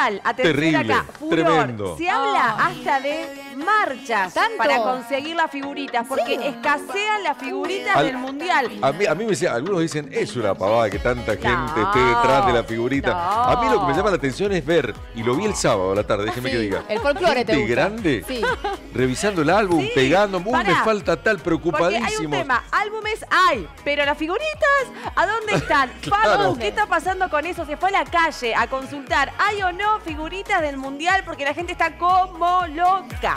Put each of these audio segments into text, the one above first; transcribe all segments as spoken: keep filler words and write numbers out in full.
mundial. Atención Terrible, acá, furor. tremendo. Se habla hasta de marchas ¿Tanto? para conseguir las figuritas, porque escasean las figuritas Al- del mundial. A mí, a mí me decía, algunos dicen, es una pavada que tanta gente No, esté detrás de la figurita. no. A mí lo que me llama la atención es ver, y lo vi el sábado a la tarde, déjeme Sí, que diga. el folclore te gente gusta. grande, Sí. revisando el álbum, Sí, pegando, uh, me pará. falta tal, Porque hay un preocupadísimos. tema, álbumes hay, pero las figuritas, ¿a dónde están? Claro. Facu, ¿qué está pasando con eso? Se fue a la calle a consultar, ¿hay o no figuritas del mundial? Porque la gente está como loca.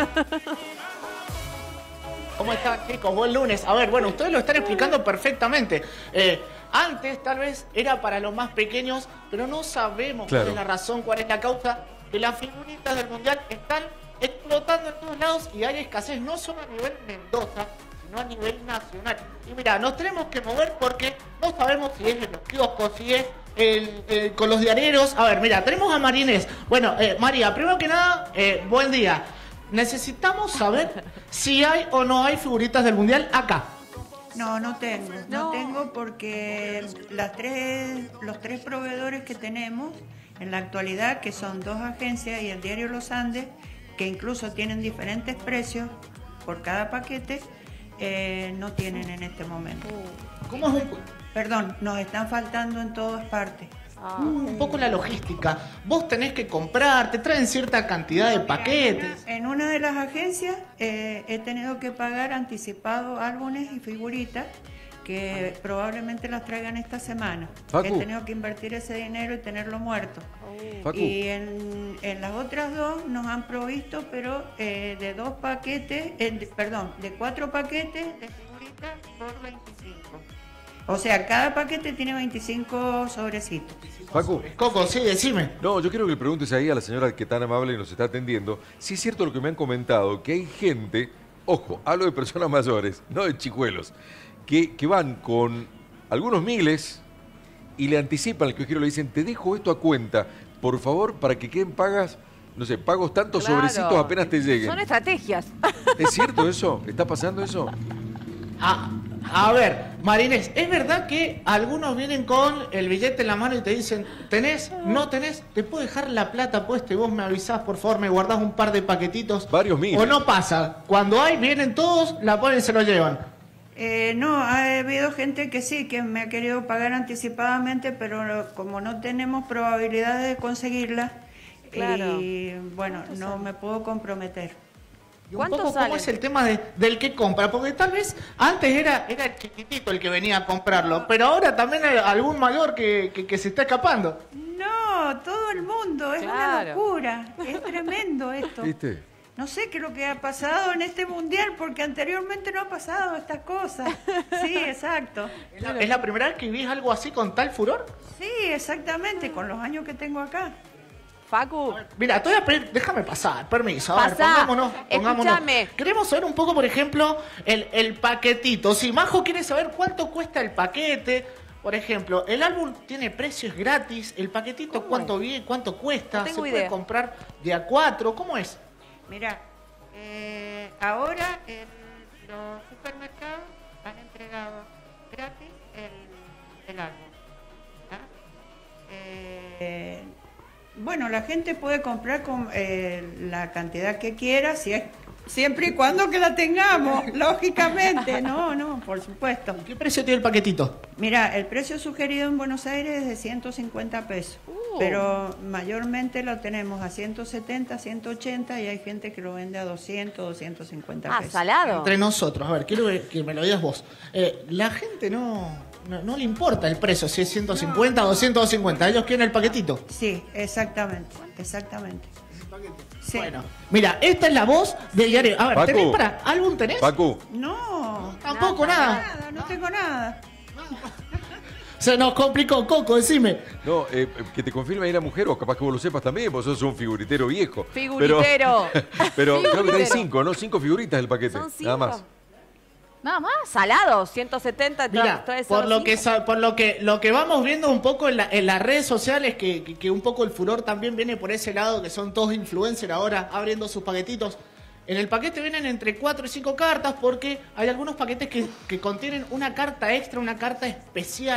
¿Cómo están, chicos? Buen lunes. A ver, bueno, ustedes lo están explicando perfectamente. Eh, antes, tal vez, era para los más pequeños, pero no sabemos Claro. cuál es la razón, cuál es la causa, que las figuritas del Mundial están explotando en todos lados y hay escasez, no solo a nivel Mendoza, sino a nivel nacional. Y mira, nos tenemos que mover porque no sabemos si es en los kioscos, si es el, el- con los diareros. A ver, mira, tenemos a Marinés. Bueno, eh, María, primero que nada, eh, buen día. Necesitamos saber si hay o no hay figuritas del Mundial acá. No, no tengo. No, No. tengo porque las tres, los tres proveedores que tenemos en la actualidad, que son dos agencias y el diario Los Andes, que incluso tienen diferentes precios por cada paquete, eh, no tienen en este momento. ¿Cómo es un, Perdón, nos están faltando en todas partes. un poco la logística? Vos tenés que comprar, te traen cierta cantidad de paquetes. En una de las agencias eh, he tenido que pagar anticipado álbumes y figuritas que probablemente las traigan esta semana. Facu. He tenido que invertir ese dinero y tenerlo muerto. Facu, Y en, en las otras dos nos han provisto, pero eh, de dos paquetes, eh, de- perdón, de cuatro paquetes de figuritas por veinticinco. O sea, cada paquete tiene veinticinco sobrecitos. Facu. Coco, sí, decime. No, yo quiero que le preguntes ahí a la señora que tan amable nos está atendiendo, si es cierto lo que me han comentado, que hay gente, ojo, hablo de personas mayores, no de chicuelos, que, que van con algunos miles y le anticipan al kiosquero, le dicen, te dejo esto a cuenta, por favor, para que queden pagas, no sé, pagos tantos Claro. sobrecitos apenas te lleguen. Son estrategias. ¿Es cierto eso? ¿Está pasando eso? A, a ver, Marinés, ¿es verdad que algunos vienen con el billete en la mano y te dicen, ¿tenés? ¿No tenés? ¿Te puedo dejar la plata puesta y vos me avisás, por favor, me guardás un par de paquetitos? Varios miles. ¿O no pasa? Cuando hay, vienen todos, la ponen y se lo llevan. Eh, no, ha habido gente que sí, que me ha querido pagar anticipadamente, pero como no tenemos probabilidad de conseguirla, Claro. y bueno, no me puedo comprometer. Y un ¿Cuánto poco cómo salen? es el tema de, del que compra, porque tal vez antes era, era el chiquitito el que venía a comprarlo, pero ahora también hay algún mayor que, que, que se está escapando. No, todo el mundo, es una Claro. locura, es tremendo esto. ¿Viste? No sé qué es lo que ha pasado en este mundial, porque anteriormente no ha pasado estas cosas. Sí, exacto. ¿Es la, es la primera vez que vivís algo así con tal furor? Sí, exactamente, con los años que tengo acá. Facu, Mira, te voy a pedir, déjame pasar, permiso. A ver, Pasá, pongámonos, pongámonos. escúchame. Queremos saber un poco, por ejemplo, el, el paquetito. Si Majo quiere saber cuánto cuesta el paquete, por ejemplo, el álbum tiene precios gratis, el paquetito cuánto viene, cuánto cuesta, No tengo se idea. puede comprar de a cuatro, ¿cómo es? Mira, eh, ahora en los supermercados han entregado gratis el, el álbum. ¿Ah? Eh, bueno, la gente puede comprar con eh, la cantidad que quiera, si es, siempre y cuando que la tengamos, lógicamente. No, no, por supuesto. ¿Qué precio tiene el paquetito? Mira, el precio sugerido en Buenos Aires es de ciento cincuenta pesos, Uh. pero mayormente lo tenemos a ciento setenta, ciento ochenta y hay gente que lo vende a doscientos, doscientos cincuenta ah, pesos. salado. Entre nosotros, a ver, quiero que que me lo digas vos. Eh, la gente no, no, no le importa el precio, si es ciento cincuenta o doscientos cincuenta, ellos quieren el paquetito. Sí, exactamente, exactamente. Sí. Bueno, mira, esta es la voz del diario. A ver, Paco. ¿tenés para álbum tenés? Facu, No, Tampoco nada. nada, no tengo nada. Se nos complicó, Coco, decime. no, eh, que te confirme ahí la mujer, o capaz que vos lo sepas también, vos sos un figuritero viejo. Figuritero. Pero, pero creo que Figuritero. tenés cinco, ¿no? Cinco figuritas del paquete, Son cinco. nada más. Nada más. Salado, ciento setenta. Mira, todo eso, por lo que cinco. sa- por lo que lo que vamos viendo un poco en, la- en las redes sociales, que, que, que un poco el furor también viene por ese lado, que son todos influencers ahora abriendo sus paquetitos. En el paquete vienen entre cuatro y cinco cartas porque hay algunos paquetes que, que contienen una carta extra, una carta especial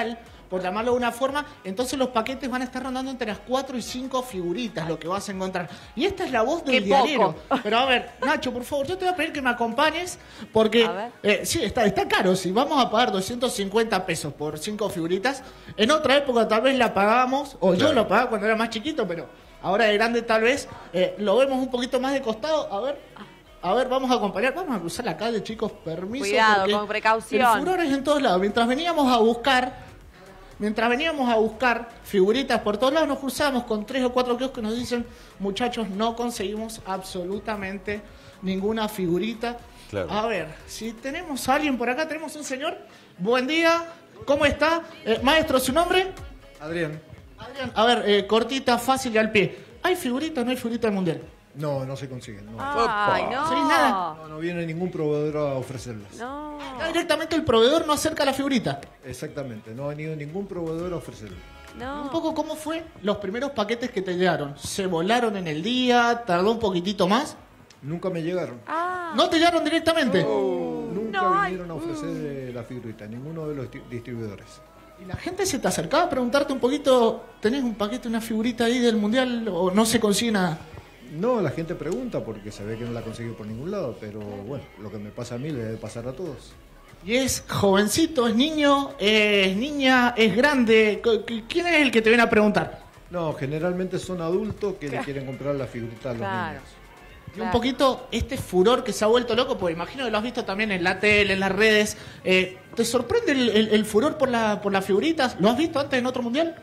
por llamarlo de una forma, entonces los paquetes van a estar rondando entre las cuatro y cinco figuritas, lo que vas a encontrar. Y esta es la voz del Qué diario. poco. Pero a ver, Nacho, por favor, yo te voy a pedir que me acompañes, porque A ver. eh, sí, está, está caro. Si vamos a pagar doscientos cincuenta pesos por cinco figuritas, en otra época tal vez la pagábamos, o yo Claro. lo pagaba cuando era más chiquito, pero ahora de grande tal vez eh, lo vemos un poquito más de costado. A ver... A ver, vamos a acompañar, vamos a cruzar la calle, chicos, permiso. Cuidado, porque con precaución. El furor es en todos lados. Mientras veníamos a buscar, mientras veníamos a buscar figuritas por todos lados, nos cruzamos con tres o cuatro kioscos que nos dicen, muchachos, no conseguimos absolutamente ninguna figurita. Claro. A ver, si tenemos a alguien por acá, tenemos un señor. Buen día, ¿cómo está? Eh, maestro, ¿su nombre? Adrián, Adrián. A ver, eh, cortita, fácil y al pie. ¿Hay figuritas o no hay figuritas del mundial? no, no se consiguen. No, Ay, no. ¿Seguís nada? no, no viene ningún proveedor a ofrecerlas. No. Acá directamente el proveedor no acerca la figurita. Exactamente, no ha venido ningún proveedor a ofrecerlas. No. Un poco cómo fue los primeros paquetes que te llegaron. ¿Se volaron en el día? ¿Tardó un poquitito más? Nunca me llegaron. Ah. ¿No te llegaron directamente? Nunca no, ay, vinieron a ofrecer eh, la figurita, ninguno de los di- distribuidores. ¿Y la gente se te acercaba a preguntarte un poquito, ¿tenés un paquete, una figurita ahí del mundial o no se consigue nada? No, la gente pregunta porque se ve que no la consigue por ningún lado, pero bueno, lo que me pasa a mí le debe pasar a todos. ¿Y es jovencito, es niño, es niña, es grande? ¿Qu- ¿Quién es el que te viene a preguntar? No, generalmente son adultos que le quieren comprar la figurita a los Claro. niños. Y un poquito este furor que se ha vuelto loco, porque imagino que lo has visto también en la tele, en las redes. Eh, ¿Te sorprende el, el- el furor por, la, por las figuritas? ¿Lo has visto antes en otro mundial?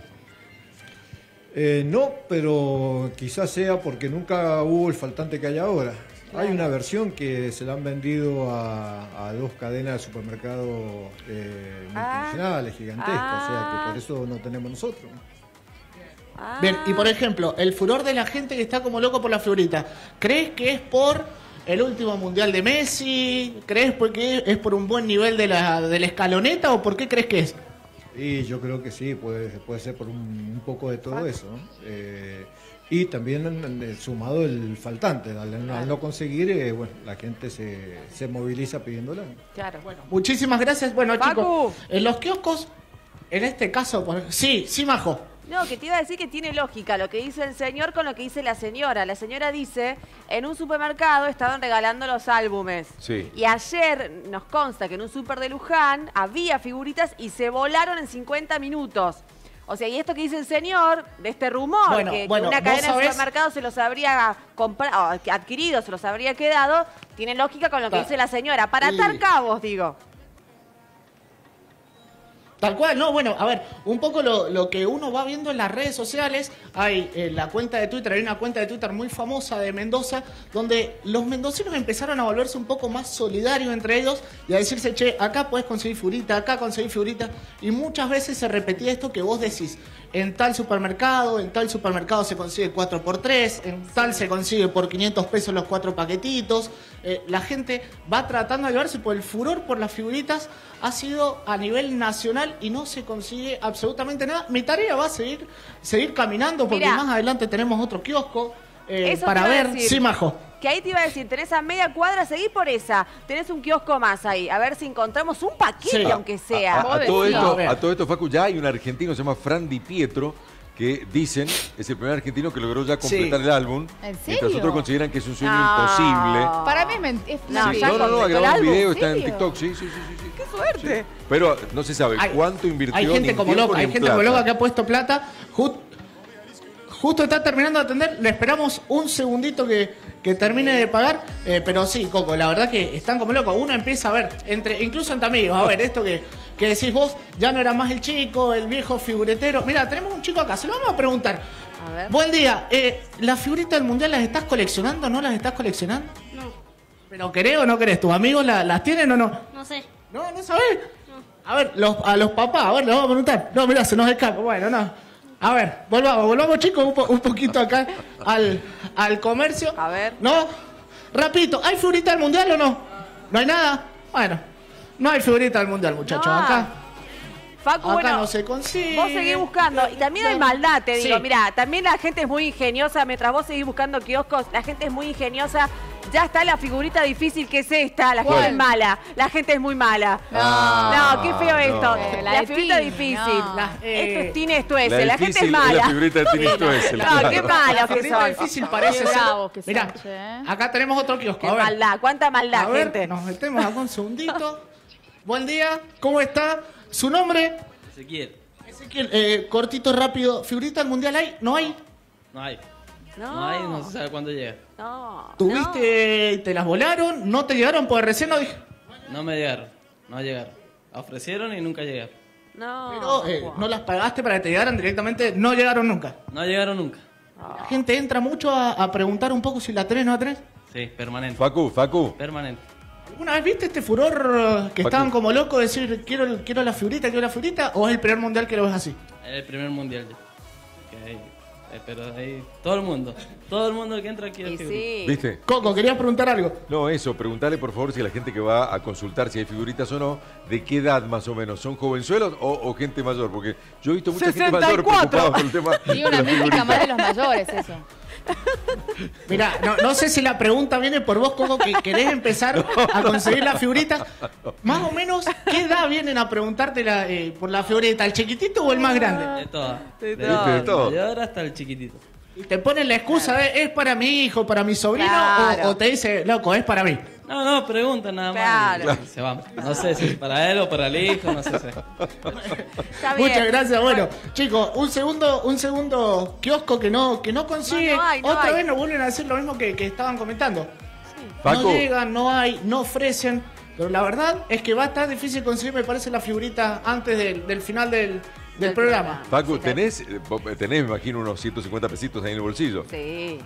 Eh, no, pero quizás sea porque nunca hubo el faltante que hay ahora. Hay una versión que se la han vendido a, a dos cadenas de supermercados eh, multinacionales, gigantescas, o sea que por eso no tenemos nosotros. Ah. Bien, y por ejemplo, el furor de la gente que está como loco por la figurita, ¿crees que es por el último mundial de Messi? ¿Crees porque es por un buen nivel de la, de la escaloneta o por qué crees que es? Y yo creo que sí, puede, puede ser por un, un poco de todo eso, ¿no? Eh, y también eh, sumado el faltante, al, al no conseguir, eh, bueno, la gente se, se moviliza pidiéndola. Claro. Bueno, muchísimas gracias. Bueno, Facu. chicos, en los kioscos, en este caso, por- sí, sí, Majo. No, que te iba a decir que tiene lógica lo que dice el señor con lo que dice la señora. La señora dice, en un supermercado estaban regalando los álbumes. Sí. Y ayer nos consta que en un super de Luján había figuritas y se volaron en cincuenta minutos. O sea, y esto que dice el señor, de este rumor, Bueno, que, que bueno, una vos cadena de sabés- supermercados se los habría comprado, adquirido, se los habría quedado, tiene lógica con lo que Claro. dice la señora. Para Y- atar cabos, digo. Tal cual, no, bueno, a ver, un poco lo, lo que uno va viendo en las redes sociales, hay eh, la cuenta de Twitter, hay una cuenta de Twitter muy famosa de Mendoza, donde los mendocinos empezaron a volverse un poco más solidarios entre ellos y a decirse, che, acá puedes conseguir figurita, acá conseguir figurita, y muchas veces se repetía esto que vos decís, en tal supermercado, en tal supermercado se consigue cuatro por tres, en tal se consigue por quinientos pesos los cuatro paquetitos, eh, la gente va tratando de llevarse, por el furor por las figuritas ha sido a nivel nacional y no se consigue absolutamente nada. Mi tarea va a seguir, seguir caminando porque Mirá. más adelante tenemos otro kiosco eh, Eso para te iba a ver. decir. Sí, Majo. Que ahí te iba a decir, tenés a media cuadra, seguís por esa. Tenés un kiosco más ahí. A ver si encontramos un paquete, Sí. aunque sea. A, a- a todo decís. esto, A ver. a todo esto, Facu, ya hay un argentino, se llama Fran Di Pietro, que dicen es el primer argentino que logró ya completar Sí. el álbum. ¿En Mientras serio? otros consideran que es un sueño No. imposible. Para mí es men- es No, Sí, ya no, no, no, ha completó el grabado un álbum, video, ¿en está en serio? TikTok, sí, sí, sí, sí, sí. ¡Qué suerte! Pero no se sabe Hay- cuánto invirtió. Hay gente ni en como tiempo, loca, ni hay en gente como plata. loca que ha puesto plata. Ju- justo está terminando de atender, le esperamos un segundito que, que termine de pagar. eh, pero sí, Coco, la verdad que están como locos. Uno empieza a ver, entre, incluso entre amigos, a ver, esto que, que decís vos, ya no era más el chico, el viejo figuretero. Mira, tenemos un chico acá, se lo vamos a preguntar. A ver. Buen día, eh, ¿las figuritas del mundial las estás coleccionando? ¿No las estás coleccionando? No, ¿Pero querés o no querés? ¿Tus amigos la- las tienen o no? no sé. No, no sabés. A ver, los, a los papás, a ver, les vamos a preguntar. No, mira, se nos escapa. Bueno, no. A ver, volvamos, volvamos chicos un, po- un poquito acá al, al comercio. A ver. ¿No? Rapidito, ¿hay figurita del mundial o no? ¿No hay nada? Bueno, no hay figurita del mundial, muchachos. No. Acá, Facu, acá bueno, no se consigue. vos seguís buscando. Y también hay maldad, te digo. Sí. Mirá, también la gente es muy ingeniosa. Mientras vos seguís buscando kioscos, la gente es muy ingeniosa Ya está la figurita difícil que es esta. La gente ¿Cuál? es mala. La gente es muy mala. Ah, No, qué feo no. esto. Eh, la la de figurita Tini, difícil. no. La- eh, Esto es Tini, esto es. La La, gente difícil es mala. la figurita de Tini Stoessel, No, claro. qué malos La que figurita son. difícil parece Qué ser. bravos que son, Mirá, che, ¿eh? acá tenemos otro kiosco. Qué A ver, maldad. Cuánta maldad, a ver, gente. nos metemos acá un segundito. Buen día, ¿cómo está? ¿Su nombre? Ezequiel, Ezequiel, eh, cortito, rápido. ¿Figurita del mundial hay? ¿No hay? no hay. No. No hay, no se sabe cuándo llega. No. ¿Tuviste, te las volaron? ¿No te llegaron? Porque recién no dije. No me llegaron, no llegaron. Ofrecieron y nunca llegaron. No. Pero eh, no las pagaste para que te llegaran directamente, no llegaron nunca. No llegaron nunca. La gente entra mucho a, a preguntar un poco si la tenés o no la tenés. Sí, permanente. Facu, Facu. Permanente. ¿Alguna vez viste este furor eh, que Paco. estaban como locos de decir quiero, el- quiero la figurita, quiero la figurita? ¿O es el primer mundial que lo ves así? Es el primer mundial ya. Que hay, eh, pero ahí todo el mundo, todo el mundo que entra aquí Y es sí. ¿Viste? Coco, querías preguntar algo. No, eso, preguntarle por favor si la gente que va a consultar si hay figuritas o no, ¿de qué edad más o menos? ¿Son jovenzuelos o, o gente mayor? Porque yo he visto mucha gente mayor sesenta y cuatro. preocupada por el tema Y de una las mística más de figuritas. los mayores, eso. Mira, no, no sé si la pregunta viene por vos, Coco, que querés empezar a conseguir la figurita. Más o menos, ¿qué edad vienen a preguntarte la, eh, por la figurita? ¿El chiquitito o el más grande? De todo. De Desde todo. De todo. el mayor hasta el chiquitito. Y te ponen la excusa de es para mi hijo, para mi sobrino, Claro. o, o te dice, loco, es para mí. No, no, preguntan nada más. Claro. y se van. No sé si es para él o para el hijo, no sé si. Está bien. Muchas gracias. Bueno, chicos, un segundo, un segundo kiosco que no, que no consigue. No, no hay, no Otra hay. vez nos vuelven a decir lo mismo que, que estaban comentando. Facu, No llegan, no hay, no ofrecen. Pero la verdad es que va a estar difícil conseguir, me parece, la figurita antes del, del final del, del Del programa. programa. Facu, Sí, tenés, eh, vos tenés, me imagino, unos ciento cincuenta pesitos ahí en el bolsillo. Sí.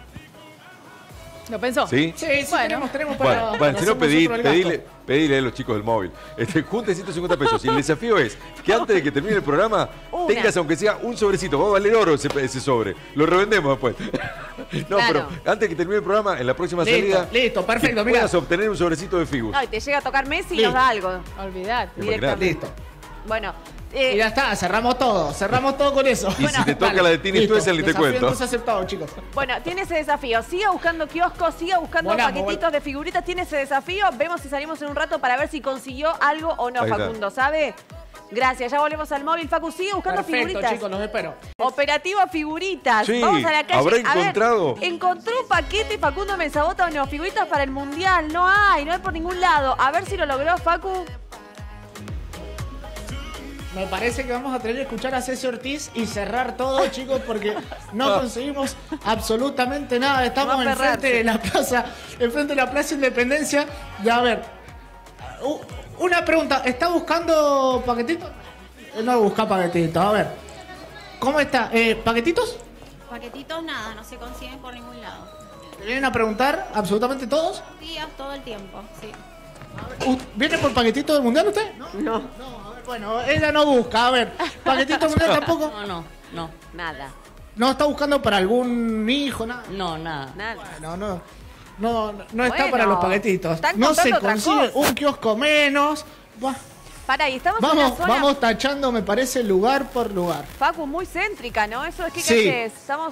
¿Lo pensó? ¿Sí? Sí, sí, Bueno. tenemos, tenemos para. Bueno, para bueno, si no, hacer pedí, nosotros el gasto. pedile, pedile a los chicos del móvil. Este, junten ciento cincuenta pesos. Y el desafío es que antes de que termine el programa, Una. tengas aunque sea un sobrecito. Va a valer oro ese, ese sobre. Lo revendemos después. No, Claro. pero antes de que termine el programa, en la próxima Listo, salida, listo, perfecto, que mira. puedas obtener un sobrecito de Figus. No, y te llega a tocar Messi y Listo. nos da algo. Olvidate. Imaginate. Listo. Bueno, eh, Y ya está, cerramos todo, cerramos todo con eso. Y si te toca la de Tini listo. Stoessel, ni te Desafío cuento. entonces aceptado, chicos. bueno, tiene ese desafío. Siga buscando kioscos, siga buscando Volamos, paquetitos vol- de figuritas. Tiene ese desafío. Vemos si salimos en un rato para ver si consiguió algo o no, Ahí está. Facundo, ¿sabe? Gracias, ya volvemos al móvil. Facu, sigue buscando Perfecto, figuritas. chicos, los espero. Operativo Figuritas. Sí, Vamos a la calle. ¿habrá A ver, encontrado? encontró un paquete Facundo Mensabota o no, figuritas para el mundial. No hay, no hay por ningún lado. A ver si lo logró, Facu. Me parece que vamos a tener que escuchar a Ceci Ortiz y cerrar todo, chicos, porque no conseguimos absolutamente nada. Estamos Va a enfrente de la plaza, enfrente de la Plaza Independencia. Ya, a ver, u- una pregunta, ¿está buscando paquetitos? Eh, No busca paquetitos, a ver. ¿Cómo está? Eh, ¿Paquetitos? Paquetitos nada, no se consiguen por ningún lado. ¿Le vienen a preguntar absolutamente todos? Días todo el tiempo, sí. U- ¿Viene por paquetitos del mundial usted? No. No, A ver, bueno, ella no busca, a ver. ¿Paquetitos del mundial tampoco? No, no, no, nada, No está buscando para algún hijo, nada. no, nada. nada. No, no, no, no está Bueno, para los paquetitos. están No se comprando otra consigue cosa. un kiosco menos. Buah. Pará, y estamos en Vamos, una zona, vamos tachando, me parece, lugar por lugar. Facu, muy céntrica, ¿no? Eso es que Sí. calle es. Estamos,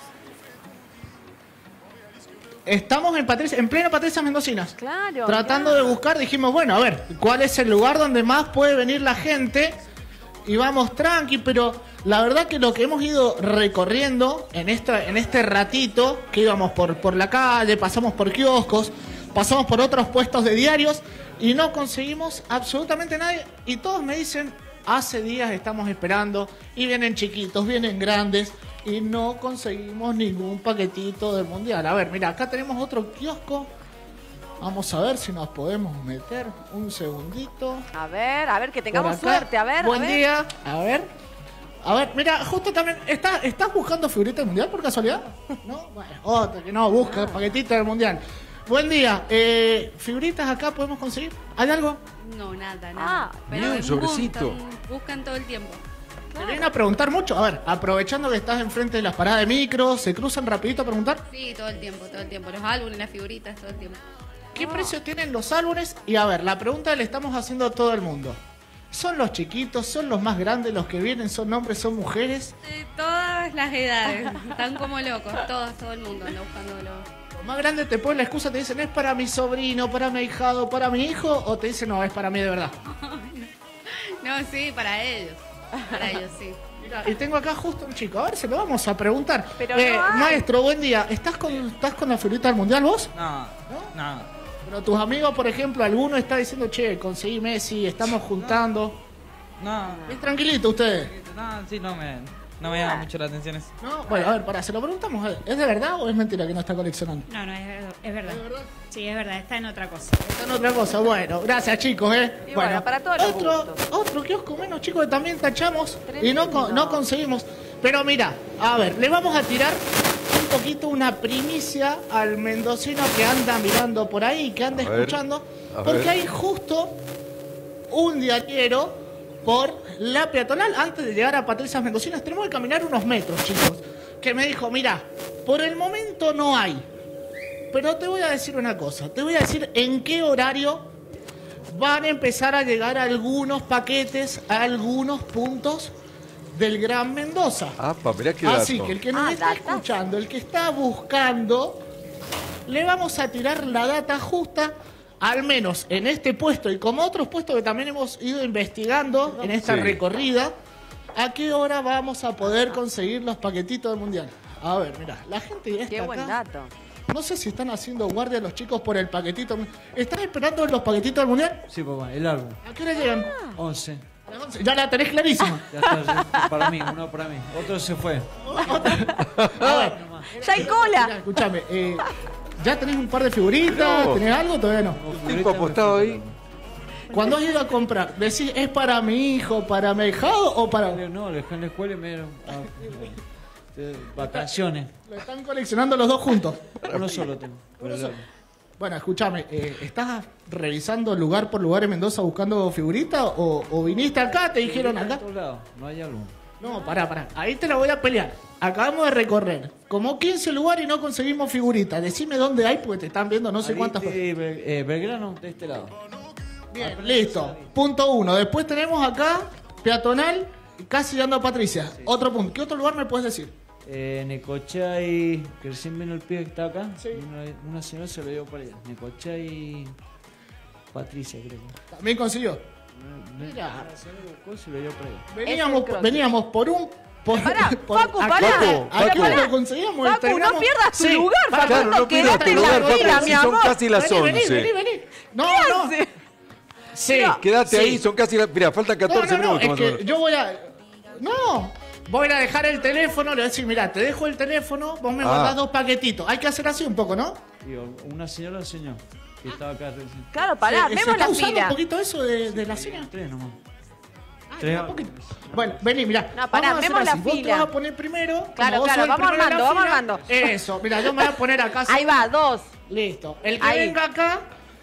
Estamos en, Patricia, en pleno Patricia Mendocinas. claro. Tratando mirá. de buscar, dijimos, bueno, a ver, ¿cuál es el lugar donde más puede venir la gente? Y vamos tranqui, pero la verdad que lo que hemos ido recorriendo en, esta, en este ratito, que íbamos por, por la calle, pasamos por kioscos, pasamos por otros puestos de diarios y no conseguimos absolutamente nadie. Y todos me dicen, hace días estamos esperando y vienen chiquitos, vienen grandes y no conseguimos ningún paquetito del mundial. A ver, mira, acá tenemos otro kiosco. Vamos a ver si nos podemos meter un segundito. A ver, a ver, que Por tengamos acá. suerte. A ver, Buen a ver. día. A ver. A ver, mira, justo también. ¿Está, ¿Estás buscando figurita del mundial por casualidad? No, bueno, otra que no, busca paquetita del mundial. Buen día. Eh, ¿Figuritas acá podemos conseguir? ¿Hay algo? No, nada, Ah, nada. ni un sobrecito. Buscan, buscan todo el tiempo. Te vienen a preguntar mucho. A ver, aprovechando que estás enfrente de las paradas de micro, ¿se cruzan rapidito a preguntar? Sí, todo el tiempo, todo el tiempo. Los álbumes, las figuritas, todo el tiempo. ¿Qué precio tienen los álbumes? Y a ver, la pregunta que le estamos haciendo a todo el mundo. ¿Son los chiquitos? ¿Son los más grandes los que vienen? ¿Son hombres? ¿Son mujeres? De todas las edades. Están como locos. Todos, todo el mundo anda buscándolo. Los más grandes te ponen la excusa, te dicen, ¿es para mi sobrino, para mi ahijado, para mi hijo? O te dicen, no, es para mí de verdad. No, sí, para ellos. Para ellos, sí. Mira, y tengo acá justo un chico. A ver, se lo vamos a preguntar. Pero Eh, no hay. maestro, buen día. ¿Estás con, ¿Estás con la figurita del Mundial vos? No, no. Pero tus amigos, por ejemplo, alguno está diciendo, che, conseguí Messi, estamos juntando. No, Es tranquilito ustedes. no, sí, no me, no me llama mucho la atención eso. No, bueno, a ver, para, se lo preguntamos. ¿Es de verdad o es mentira que no está coleccionando? No, no, es, ver- es verdad. Sí, es verdad, está en otra cosa. Está en otra cosa. Bueno, gracias, chicos, ¿eh? Y bueno, para todos los otro, gustos. otro kiosco menos, chicos, que también tachamos y Tremendo. no, con- no conseguimos. Pero mira, a ver, le vamos a tirar un poquito una primicia al mendocino que anda mirando por ahí, que anda A ver, escuchando, a porque ver. hay justo un diario por la peatonal. Antes de llegar a Patricias Mendocinas tenemos que caminar unos metros, chicos. Que me dijo, mira, por el momento no hay. Pero te voy a decir una cosa. Te voy a decir en qué horario van a empezar a llegar algunos paquetes a algunos puntos del Gran Mendoza. Apa, mirá qué Así dato. que el que nos Ah, está datazo. escuchando, el que está buscando, le vamos a tirar la data justa, al menos en este puesto y como otros puestos que también hemos ido investigando en esta Sí. recorrida, a qué hora vamos a poder conseguir los paquetitos del Mundial. A ver, mira, la gente ya está Qué buen acá. dato. No sé si están haciendo guardia los chicos por el paquetito. ¿Están esperando los paquetitos del Mundial? Sí, papá, el álbum. ¿A qué hora llegan? once. A las once. Ya la tenés clarísima. Ya está, ya- para mí, uno para mí. Otro se fue. A ver, ¡Ya hay cola! mira, escúchame. eh, ¿Ya tenés un par de figuritas? No. ¿Tenés algo? Todavía no. Un tipo apostado ahí. Cuando has ido a comprar, decís, ¿es para mi hijo, para mi hijado o para...? No, lo dejé en la escuela y me dieron ah, de vacaciones. Lo están coleccionando los dos juntos. Uno solo tengo. pero el álbum. Bueno, escúchame, eh, ¿estás revisando lugar por lugar en Mendoza buscando figuritas o, o viniste acá, te dijeron En acá? todos lados, no hay álbum. No, pará, pará. Ahí te la voy a pelear. Acabamos de recorrer como quince lugares y no conseguimos figuritas. Decime dónde hay porque te están viendo no sé Ahí, cuántas. eh, Bel- eh, Belgrano, de este lado. Bien, listo. Punto uno. Después tenemos acá, peatonal, casi llegando a Patricia. Otro punto. ¿Qué otro lugar me puedes decir? Eh, Necochay, que recién vino el pibe que está acá. Sí. y Una, una señora se lo dio para allá. Necochay, Patricia, creo que. También consiguió. Mira. Mira. Se lo buscó, se lo dio para allá. Veníamos, cross. veníamos por un... Por, Pará, por- Facu, aquí- pará. Facu, aquí Facu. lo conseguíamos. y Facu, no terminamos- pierdas tu Sí, lugar, pará, Facundo, Claro, no pierdas quédate tu en la lugar, Facu, fila, si mi son amor. casi las Vení, vení, once. vení, vení. No, ¿Qué no. hace? Sí. Quédate sí. ahí, son casi las... Mirá, faltan No, catorce no, no, minutos es más o que menos. yo voy a... No, voy a dejar el teléfono, le voy a decir, mira, te dejo el teléfono, vos me Ah. guardás dos paquetitos. Hay que hacer así un poco, ¿no? Digo, una señora o señor que estaba acá recién. Claro, pará, ¿Se, se vemos está la usando fila. un poquito eso de, de la señal? Tres nomás. Ah, Tres. un poquito. Bueno, vení, mirá. No, pará, vamos a hacer vemos la así. Vos te fila. vas a poner primero. como Claro, vos claro, sos el vamos primero en la armando, vamos fila. armando. Eso, mira, yo me voy a poner acá. Ahí va, dos. Listo. El que Ahí. venga acá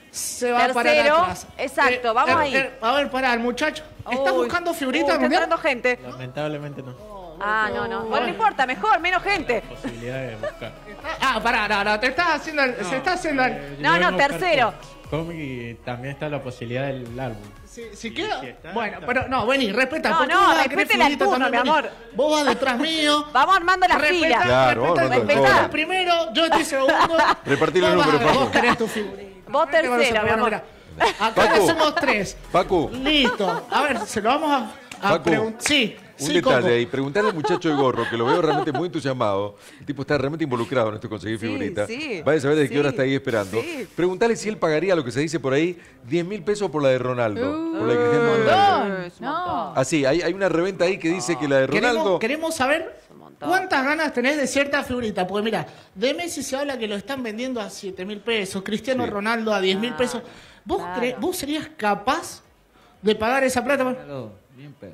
se va a parar Tercero, atrás. exacto, vamos ahí. a ver, pará, el muchacho. ¿Está Uy, buscando figuritas uy, del está mundial? entrando gente. Lamentablemente no. Ah, no, no. Bueno, no importa, mejor, menos gente. Posibilidad de buscar. Ah, pará, no, no, te estás haciendo el, se está haciendo el... Eh, yo No, vengo no, a buscar tercero. com- Cómic y también está la posibilidad del álbum. Si, si queda... si está, bueno, está. pero no, vení, respeta. No, porque no, vos vas a querer respete la figuritas turno, también, mi vení. amor. Vos vas detrás mío. Vamos armando la Respetá, fila. Claro, respetá, vamos, respetá respetá. el primero, yo estoy segundo. Repartir los Vos vas- números, Paco. Vos querés tu figurita. Vos Vete con tercero, eso, mi amor. mira. Acá Paco. le hacemos tres. Pacu, Listo. A ver, se lo vamos a, a Paco, preguntar. Sí, un sí, detalle Coco. ahí. Preguntarle al muchacho de gorro, que lo veo realmente muy entusiasmado. El tipo está realmente involucrado en esto de conseguir Sí, figuritas. sí, Vaya a saber de sí, qué hora está ahí esperando. sí. Preguntarle si él pagaría lo que se dice por ahí, diez mil pesos por la de Ronaldo. por la de Cristiano un Ronaldo. montón. Es un No. montón. Así, hay, hay una reventa ahí que dice que la de Queremos, Ronaldo... queremos saber un montón. cuántas ganas tenés de cierta figurita. Porque mira, de Messi se habla que lo están vendiendo a siete mil pesos, Cristiano Sí. Ronaldo a diez mil pesos. ¿Vos, claro. cre- ¿Vos serías capaz de pagar esa plata? Claro, bien pedo.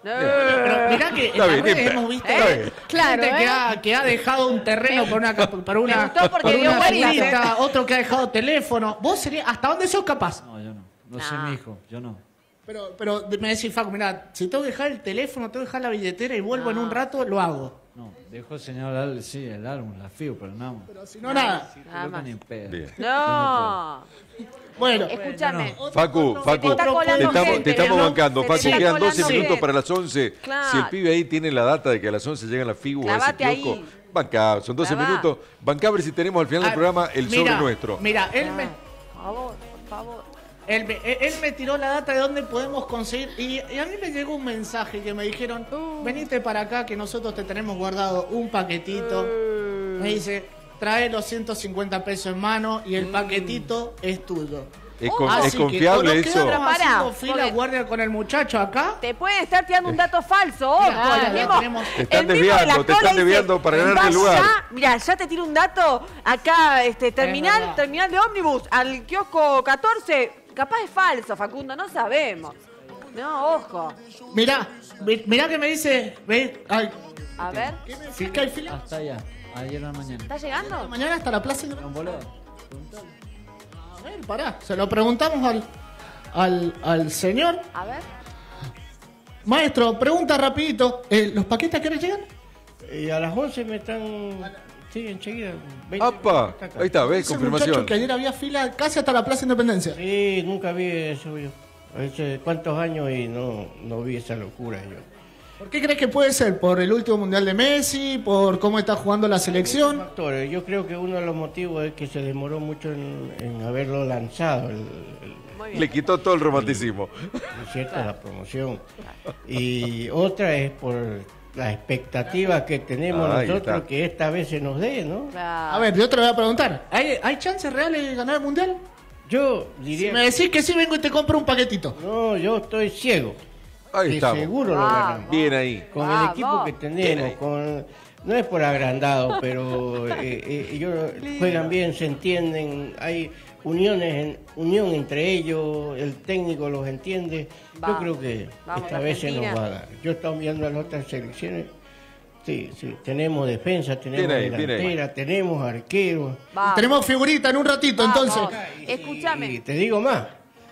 Pero mirá que en Está las bien, redes bien, hemos visto está gente bien. Claro, que, ¿eh? ha, que ha dejado un terreno para una, para una, Me gustó porque por dio una vueltas, figurita, otro que ha dejado teléfono. ¿Vos serías, hasta dónde sos capaz? No, yo no. No sé No. mi hijo, yo no. Pero, pero me decís, Facu, mirá, si tengo que dejar el teléfono, tengo que dejar la billetera y vuelvo en un rato, lo hago. No, dejó señalar, sí, el álbum, la FIU, pero nada más. Pero si no, nada. Nada más. Ni en pedo. Bien. No. Bueno, Escúchame. Facu, Facu, está te colando estamos, gente, te estamos ¿no? bancando. Se Facu, te está quedan colando doce minutos gente. para las once. Claro. Si el pibe ahí tiene la data de que a las once llegan la FIU o ese Clavate ahí. kiosco, banca, son doce Clavá. minutos. Banca a ver si tenemos al final del Ah, programa el mira, sobre nuestro. Mira, él me, Por favor, por favor. él, me, él me tiró la data de dónde podemos conseguir. Y, y a mí me llegó un mensaje que me dijeron: venite para acá que nosotros te tenemos guardado un paquetito. Me dice: trae los ciento cincuenta pesos en mano y el paquetito es tuyo. ¿Es, con- Así es que, confiable o nos eso? quedamos Pará, haciendo fila porque- guardia con el muchacho acá. Te pueden estar tirando un dato falso, ojo. Mira, el ya mismo- tenemos- Te están el mismo de la desviando, te cola están dice, desviando para ganarte el "Vas lugar". ya, mira, ya te tiro un dato acá, este, terminal, verdad. terminal de ómnibus, al kiosco catorce. Capaz es falso, Facundo, no sabemos. No, ojo. Mirá, mi- mirá que me dice. Ve, ay, A ver, ¿sí que hay fila? Hasta allá, ayer en la mañana. ¿está llegando? Mañana hasta la plaza. ¿Con boleto? A ver, pará. Se lo preguntamos al, al, al señor. A ver. Maestro, pregunta rapidito. eh, ¿Los paquetes a qué hora llegan? Y a las once me están... Sí, enseguida. veinte ¡Apa! está acá. Ahí está, ¿ves? Ese muchacho Confirmación. que ayer había fila casi hasta la Plaza Independencia. Sí, nunca vi eso yo. Hace cuántos años y no, no vi esa locura yo. ¿Por qué crees que puede ser? ¿Por el último mundial de Messi? ¿Por cómo está jugando la selección? Factores. Yo creo que uno de los motivos es que se demoró mucho en, en haberlo lanzado, el, el- Muy bien. Le quitó todo el romanticismo. ¿no es cierto? La promoción. Y otra es por las expectativas que tenemos Ahí nosotros está. que esta vez se nos dé, ¿no? Claro. A ver, yo te lo voy a preguntar. ¿Hay, ¿hay chances reales de ganar el mundial? Yo Si diría... me decís que sí, vengo y te compro un paquetito. No, yo estoy ciego. Ahí Que estamos. seguro lo Vamos. ganamos. Bien ahí. Con Vamos. el equipo que Bien tenemos, ahí. con no es por agrandado, pero eh, eh, ellos juegan bien, se entienden, hay uniones, en, unión entre ellos, el técnico los entiende. Vamos. Yo creo que Vamos, esta vez se nos Argentina. va a dar. Yo he estado viendo las otras selecciones. Sí, sí, tenemos defensa, tenemos Bien ahí, bien ahí. delantera, tenemos arqueros. Vamos. Tenemos figurita en un ratito, Vamos. entonces. Escúchame. Y te digo más,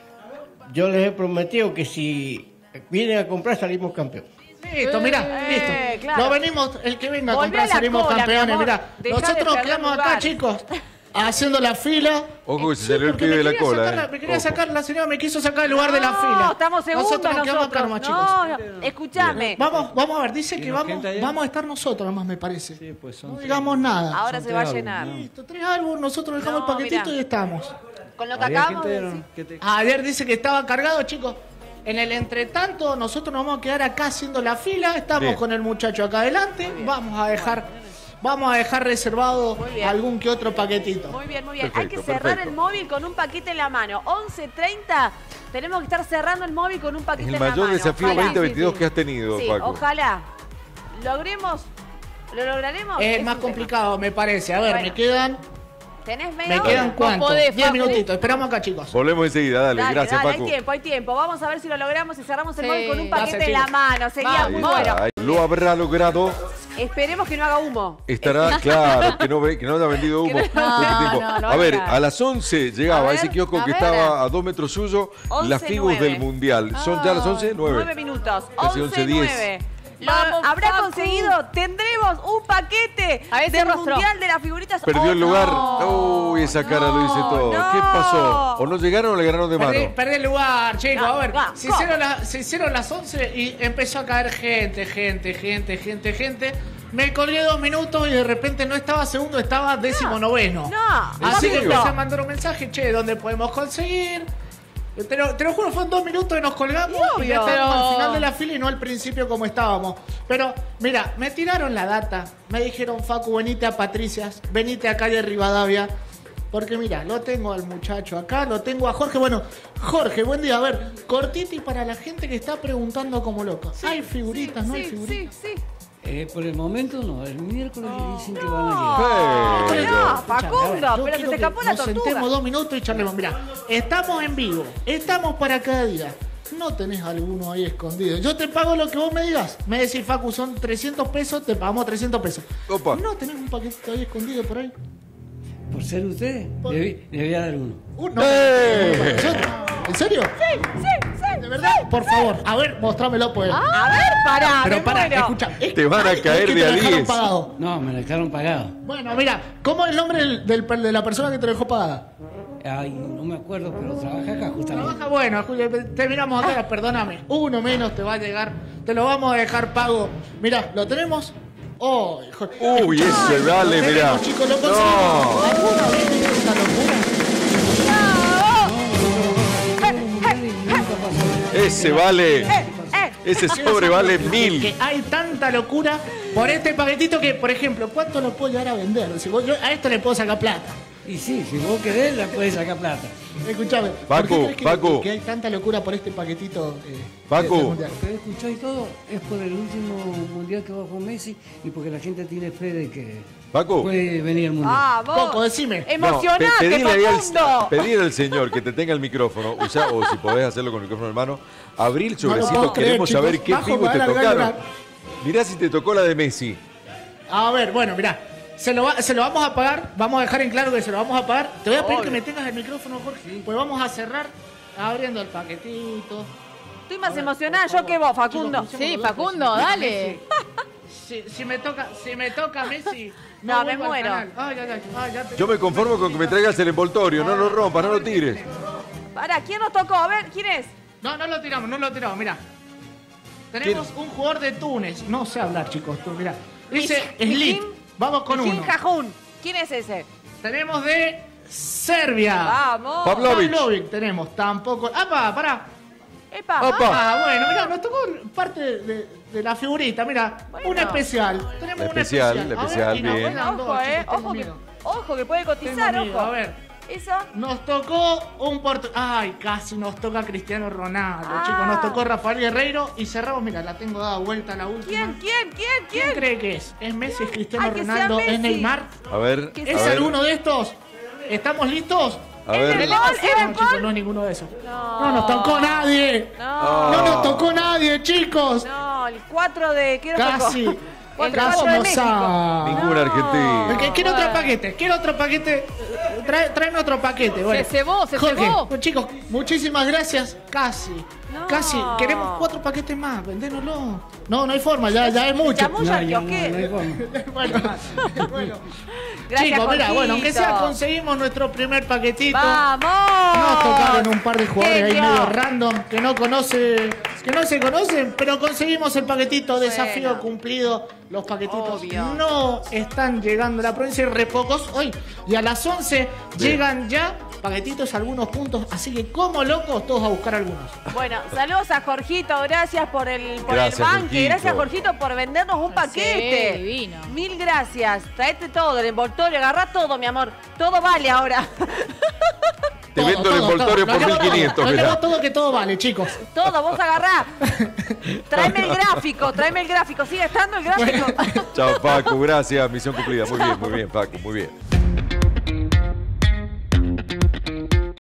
yo les he prometido que si vienen a comprar salimos campeón. Listo, mirá, Eh, listo. claro. No venimos, el que venga a Volvé comprar a la salimos cola, mi campeones, amor. mirá. Dejá de Nosotros perder quedamos acá, lugar. chicos, haciendo la fila. Ojo que se Sí, salió el porque pibe me de la quería cola. sacar la- eh. Me quería Ojo. sacar, la señora me quiso sacar el lugar de la No, fila. estamos segundos Nosotros nos quedamos nosotros. acá nomás, chicos. No, no, escúchame. Vamos, vamos a ver, dice que ¿Tiene vamos, gente allá? vamos a estar nosotros nomás, me parece. Sí, pues son No tres. digamos nada. Ahora Son se va a tres llenar. álbumes, Listo, tres álbumes, nosotros dejamos No, el paquetito mirá. y estamos. Con lo que Había acabamos gente de decir. que te- Ayer dice que estaba cargado, chicos. En el entretanto, nosotros nos vamos a quedar acá haciendo la fila. Estamos Bien. con el muchacho acá adelante. Vamos a dejar, vamos a dejar reservado Muy bien. algún que otro paquetito. Muy bien, muy bien. Hay Perfecto, que cerrar perfecto. el móvil con un paquete en la mano. once treinta, tenemos que estar cerrando el móvil con un paquete Es el en la mano. mayor desafío Ojalá. veinte veintidós que has tenido, Sí, Paco. ojalá. Logremos, ¿lo lograremos? Es Es más un complicado, me parece. A ver, Bueno. me quedan, tema. ¿Tenés media me hora? quedan Vos cuántos. podés, Diez Facu. minutitos. Esperamos acá, chicos. Volvemos enseguida, dale. Dale, Gracias, dale, Paco. hay tiempo, hay tiempo. Vamos a ver si lo logramos y cerramos el Sí. móvil con un Gracias, paquete en la chicos. mano. Sería Vamos. muy Ahí bueno. está, ahí. Lo habrá logrado. Esperemos que no haga humo. Estará, claro, que no, ve- que no haya vendido humo. Que no- todo este no, tiempo. no, no a ver, haga. a las once llegaba A ver, ese kiosco a que ver. estaba a dos metros suyo, once, las fibus nueve. del Mundial. ¿Son ya las once? nueve. Nueve minutos. Casi once once, diez. nueve. Lo Vamos, habrá Facu. conseguido. Tendremos un paquete A ese del rostro. Mundial de las Figuritas. Perdió ¡Oh, el lugar. no! Uy, esa cara lo dice No, todo. no. ¿Qué pasó? ¿O no llegaron o le ganaron de Perdí, mano? perdí el lugar, chicos. No, a ver, no, se, ¿cómo? hicieron la- se hicieron las once y empezó a caer gente, gente, gente, gente, gente. Me colgué dos minutos y de repente no estaba segundo, estaba décimo noveno. No, Así ¿En que serio? empecé a mandar un mensaje, che, ¿dónde podemos conseguir? Te lo, te lo juro, fueron dos minutos que nos colgamos y, ya obvio. estábamos al Pero- final de la fila y no al principio como estábamos. Pero, mira, me tiraron la data. Me dijeron, Facu, venite a Patricias, venite a calle Rivadavia. Porque mira, lo tengo al muchacho acá, lo tengo a Jorge. Bueno, Jorge, buen día. A ver, cortito y para la gente que está preguntando como loca. ¿Hay figuritas, no hay Sí, figuritas? sí, sí. Eh, por el momento no, el miércoles dicen que van a llegar. Hey. No, Escuchame, a Facundo, ver, yo pero se quiero te que escapó la nos tortuga. sentemos dos minutos y charlemos. Mira, estamos en vivo, estamos para cada día. No tenés alguno ahí escondido. Yo te pago lo que vos me digas. Me decís, Facu, son trescientos pesos, te pagamos trescientos pesos. Opa. ¿No tenés un paquetito ahí escondido por ahí? Por ser usted, Por- le, le voy a dar uno. Uh, no, ¡Eh! ¿En serio? ¿En serio? Sí, sí, sí. ¿De verdad? Por favor, a ver, mostrámelo pues. A ver, pará, Pero me para, muero. escucha. es- Te van a es caer que de te a lo dejaron diez. pagado. No, me la dejaron pagado. Bueno, mira, ¿cómo es el nombre del, del- de la persona que te lo dejó pagada? Ay, no me acuerdo, pero trabaja acá justamente. Trabaja bueno, Julio, terminamos acá, perdóname. Uno menos te va a llegar, te lo vamos a dejar pago. Mira, ¿lo tenemos? Oh, hijo. Uy, ese vale, lo mirá. tenemos, chicos, lo conseguimos. No. ¿Alguna vez viste esta locura? Ese vale. Eh, Ese sobre vale mil. Que hay tanta locura por este paquetito que, por ejemplo, ¿cuánto lo puedo llegar a vender? Si vos- yo a esto le puedo sacar plata. Y sí, si vos querés, la puedes sacar plata. Escuchame, ¿por Paco, qué crees que, Paco. que hay tanta locura por este paquetito? eh, Paco. del Mundial? Pero escuchá y todo, es por el último mundial que bajó Messi y porque la gente tiene fe de que Paco. puede venir el mundial. Ah, vos. Coco, decime. No, Emocionate, pe- pedile ahí Facundo. al, pedir al señor que te tenga el micrófono, usa, o si podés hacerlo con el micrófono en mano, abrir el No lo sobrecito, puedo creer, queremos chicos. saber qué Bajo, pibu me te van a largar a tocaron. llorar. Mirá si te tocó la de Messi. A ver, bueno, mirá. Se lo, va- se lo vamos a pagar. Vamos a dejar en claro que se lo vamos a pagar. Te voy a pedir Obvio. que me tengas el micrófono, Jorge. Pues vamos a cerrar abriendo el paquetito. Estoy más A ver, emocionada por yo favor. que vos, Facundo. Chicos, Sí, crucemos los Facundo, dedos, dale. Si, si me toca, si me toca Messi, No, me vuelvo al muero. canal. Ay, ay, ay, ay, ya te- Yo me conformo con que me traigas el envoltorio, no lo rompas, no lo tires. Pará, ¿quién nos tocó? A ver, ¿quién es? No, no lo tiramos, no lo tiramos, mirá. Tenemos un jugador de Túnez. No sé hablar, chicos, tú, mirá. Dice Mijin- Slit. Vamos con Mijin uno. Jajún. ¿Quién es ese? Tenemos de Serbia. Vamos. Pavlovic. Pavlovic tenemos, tampoco. ¡Apa, pará! Epa, Opa. Ah, bueno, mirá, nos tocó parte de, de la figurita, mira, Bueno. una especial. Tenemos La una especial, especial. la A ver, especial, y nos bien. mandan Ojo, dos, eh. chicos, tengo Ojo que, miedo. ojo que puede cotizar, Tengo miedo, ojo. a ver. Eso. Nos tocó un portu... Ay, casi nos toca Cristiano Ronaldo, Ah. chicos. Nos tocó Rafael Guerreiro y cerramos, mira, la tengo dada vuelta la última. ¿Quién, quién, quién, ¿Quién quién? cree que es? ¿Es Messi, es Cristiano Ay, que sea Ronaldo, Messi. es Neymar? A ver, ¿Qué a ¿Es ver, alguno de estos? ¿Estamos listos? a ver. ¿Es el No, gol? ¿Es el chicos, gol? no es ninguno de esos. No. No nos tocó nadie. No. No nos tocó nadie, chicos. No, el cuatro de... ¿Qué nos Casi. tocó? El Casi cuatro de nos México. a- Ningún argentino. Porque quiero otro paquete, quiero otro paquete. Trae, tráeme otro paquete. Bueno. Se cebó, se Jorge, cebó. pues, chicos, muchísimas gracias. Casi. No. Casi. Queremos cuatro paquetes más. Vendénoslo. No, no hay forma, ya, ya es mucho. Chamulla, No, ¿qué ya o no, qué? no hay forma. bueno, bueno. Gracias, Chicos, mira, bueno, aunque sea Jorgito. conseguimos nuestro primer paquetito. ¡Vamos! Nos tocaron un par de jugadores ahí Genio. medio random que no conoce, que no se conocen, pero conseguimos el paquetito, desafío Bueno. cumplido. Los paquetitos Obvio. no están llegando a la provincia, hay re pocos hoy. Y a las once llegan ya paquetitos, algunos puntos, así que como locos todos a buscar algunos. Bueno, saludos a Jorgito, gracias por el, por Gracias, el banque, Jorgito. gracias Jorgito por vendernos un paquete. Sí, divino. Mil gracias, traete todo, el envoltorio, agarrá todo, mi amor, todo vale ahora. Te Todo, vendo el todo, envoltorio todo. por Lo llevo mil quinientos, todo, lo mirá. llevo todo que todo vale, chicos. Todo, vos agarrá. Tráeme el gráfico, tráeme el gráfico, sigue estando el gráfico. Chao, Paco, gracias, misión cumplida. Muy bien, muy bien, Paco, muy bien.